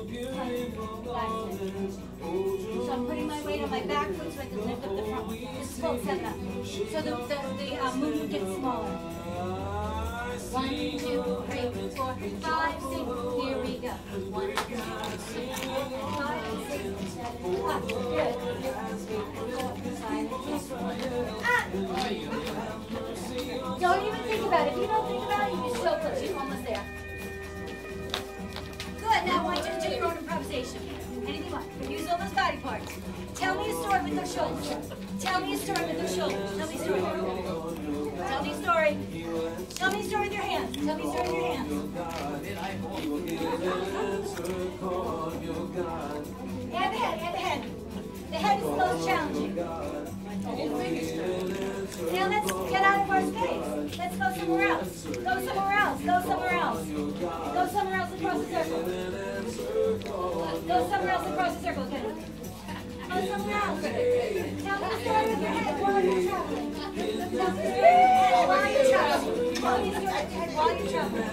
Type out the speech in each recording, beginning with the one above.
So I'm putting my weight on my back foot so I can lift up the front. This is called 7 up. So the movement gets smaller. 1, 2, 3, 4, 5, 6. Here we go. 1, 2, 3, 4, 5, 6, 7, 8. Up. Good. 4, 5, 6. Don't even think about it. If you don't think about it, you just show close. You're almost there. Good. Now I want you to do your own improvisation. Anything you want. Use all those body parts. Tell me a story with those shoulders. Tell me a story with those shoulders. Tell me a story. Tell me a story. Tell me a story with your hands. Tell me a story with your hands. And the head. And the head. The head is the most challenging. Now let's get out of our space. Let's go somewhere else. Go somewhere else. Go somewhere else. Go somewhere else across the circle. Go somewhere else across the circle. Good. Go somewhere else. Tell me a story with your head while you're traveling. Tell me a story with your head while you're traveling. Tell me a story with your head while you're traveling.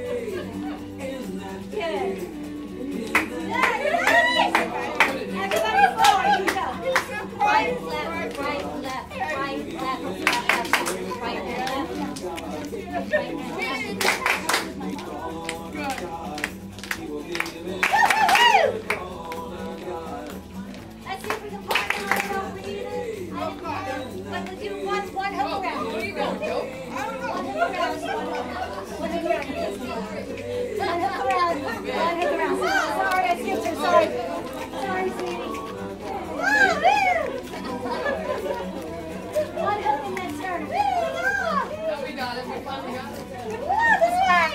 Good. Everybody forward. Here we go. Right, left, right, left, right, left, left, right, left, right, let's see if we can partner on it. But we'll do one hook around. One hook around. Sorry, I skipped her. Sorry, sweetie. One hook and then turn. No, we got it. We finally got it. This way.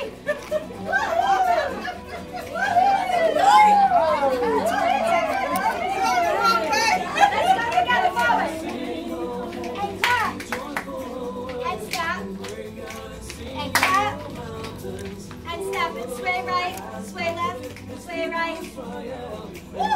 Let's go together forward. And tap. And stop. And tap. And stop. And sway right. Sway left. Sway right. Woo!